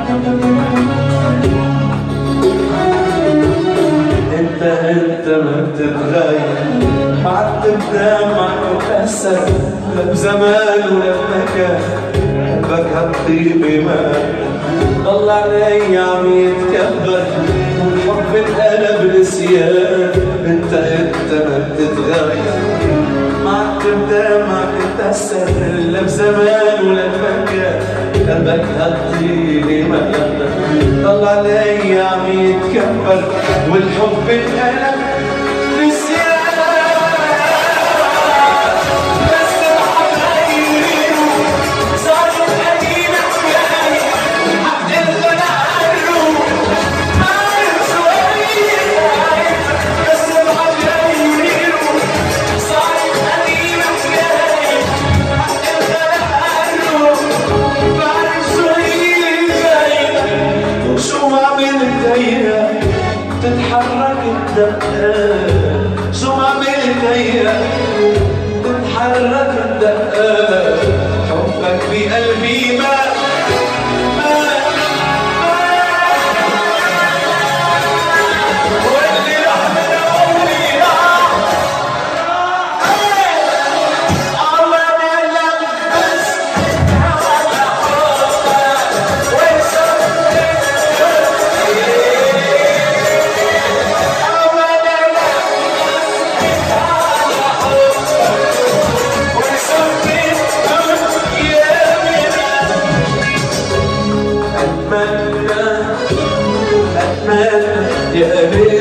انت ما بتتغير، معتب دمعك وكسر، لا بزمان ولا بمكان، قلبك هالطيب ما ضل علي عم يتكبر، والحب انقلب نسيان. انت ما بتتغير، معتب دمعك وكسر، لا بزمان ولا بمكان، قلبك هالطيب ما ضل علي عم يتكبر، والحب انقلب نسيان. بس الحبايب صار القديم حكاية، عبد الغنى عنه عارف شوية. بس الحبايب صار القديم حكاية، عبد الغنى عنه بعرف شوية. شو ما عملت هيا تتحرك الدقات، شو ما عملت هيا تتحرك الدقات، حبك بقلبي ما واللي راح من عمري راح. الله نعلم بس على حبك ويسمي أتمنى يا قلبي